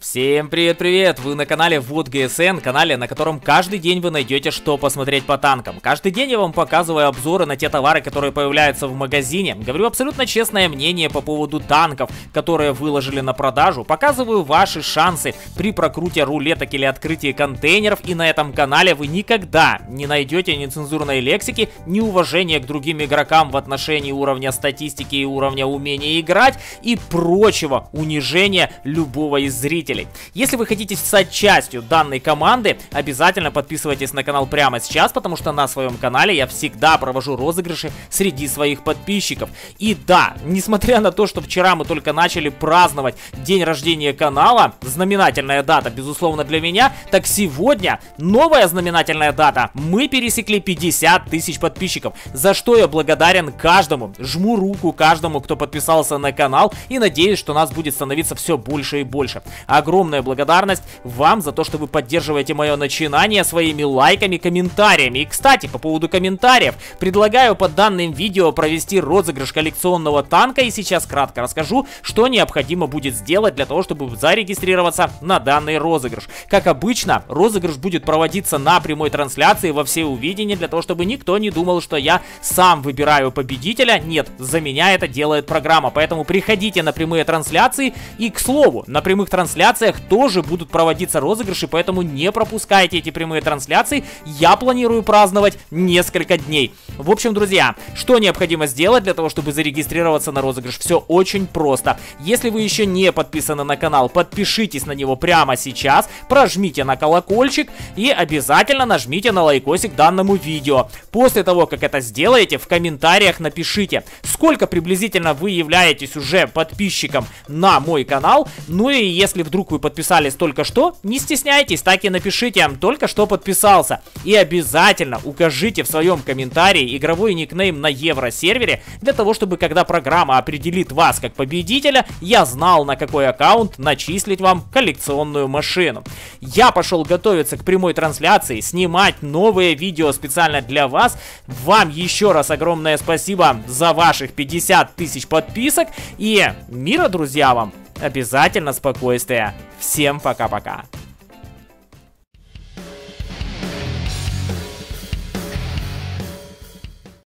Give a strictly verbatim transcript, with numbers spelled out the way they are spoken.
Всем привет-привет! Вы на канале Вот ГСН, канале, на котором каждый день вы найдете, что посмотреть по танкам. Каждый день я вам показываю обзоры на те товары, которые появляются в магазине. Говорю абсолютно честное мнение по поводу танков, которые выложили на продажу. Показываю ваши шансы при прокруте рулеток или открытии контейнеров. И на этом канале вы никогда не найдете нецензурной лексики, неуважения к другим игрокам в отношении уровня статистики и уровня умения играть и прочего унижения любого из зрителей. Если вы хотите стать частью данной команды, обязательно подписывайтесь на канал прямо сейчас, потому что на своем канале я всегда провожу розыгрыши среди своих подписчиков. И да, несмотря на то, что вчера мы только начали праздновать день рождения канала, знаменательная дата, безусловно, для меня, так сегодня новая знаменательная дата. Мы пересекли пятьдесят тысяч подписчиков, за что я благодарен каждому, жму руку каждому, кто подписался на канал, и надеюсь, что нас будет становиться все больше и больше. Огромная благодарность вам за то, что вы поддерживаете мое начинание своими лайками, комментариями. И, кстати, по поводу комментариев, предлагаю под данным видео провести розыгрыш коллекционного танка. И сейчас кратко расскажу, что необходимо будет сделать для того, чтобы зарегистрироваться на данный розыгрыш. Как обычно, розыгрыш будет проводиться на прямой трансляции во всеувидение, для того, чтобы никто не думал, что я сам выбираю победителя. Нет, за меня это делает программа. Поэтому приходите на прямые трансляции. И, к слову, на прямых трансляциях тоже будут проводиться розыгрыши, поэтому не пропускайте эти прямые трансляции. Я планирую праздновать несколько дней. В общем, друзья, что необходимо сделать для того, чтобы зарегистрироваться на розыгрыш? Все очень просто. Если вы еще не подписаны на канал, подпишитесь на него прямо сейчас, прожмите на колокольчик и обязательно нажмите на лайкосик данному видео. После того, как это сделаете, в комментариях напишите, сколько приблизительно вы являетесь уже подписчиком на мой канал. Ну и если вдруг вы подписались только что, не стесняйтесь, так и напишите, только что подписался. И обязательно укажите в своем комментарии игровой никнейм на евросервере, для того, чтобы когда программа определит вас как победителя, я знал, на какой аккаунт начислить вам коллекционную машину. Я пошел готовиться к прямой трансляции, снимать новые видео специально для вас. Вам еще раз огромное спасибо за ваших пятьдесят тысяч подписок. И мира, друзья, вам! Обязательно спокойствия. Всем пока-пока.